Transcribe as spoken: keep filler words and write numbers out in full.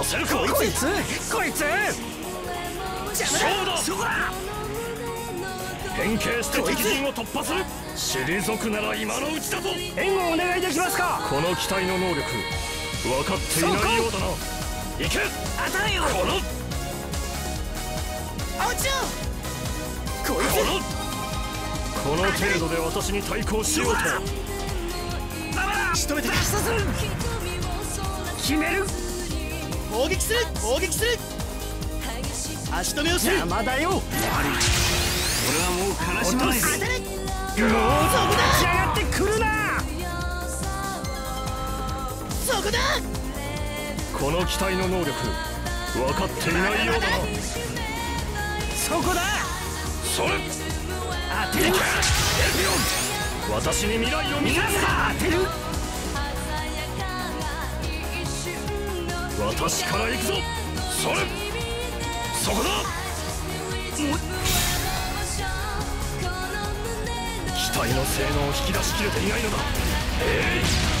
させるか。 こいつこいつ勝負だ。 そこだ。 変形して敵陣を突破する。退くなら今のうちだぞ。 援護お願いできますか。 この機体の能力分かっていないようだな。行け。 当たれよ。 この落ちろ。こいこのこの程度で私に対抗しようと。 仕留めてく。決める。 攻撃する攻撃する。足止めをする。 邪魔だよ。やはり俺はもう悲しまない。 当たれ。もう立ち上がってくるな。 そこだ。 この機体の能力分かっていないようだな。 そこだ。 それ当てる。 私に未来を見せる。 当てる。 私から行くぞ。それそこだ。機体の性能を引き出しきれていないのだ。えい